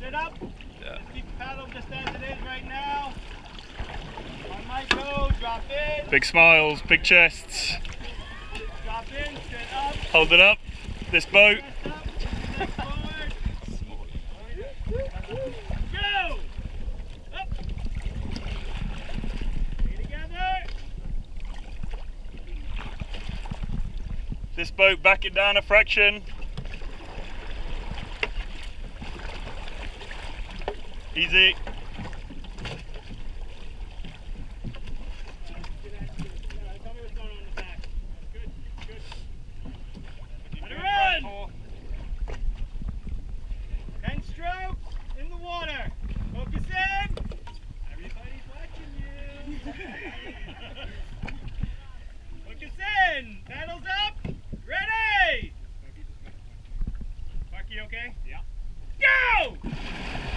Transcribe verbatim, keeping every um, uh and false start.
it up. Yeah. Just keep the paddle just as it is right now. On my toe, drop in. Big smiles, big chests. Drop in, straight up. Hold it up. This boat. Chest up. Neck forward. Go! Up. Stay together. This boat, back it down a fraction. Easy. Tell me what's going on in the back. Good, good. Let it run! Ten strokes in the water. Focus in. Everybody's watching you. Focus in. Paddles up. Ready. Sparky, okay? Yeah. Go!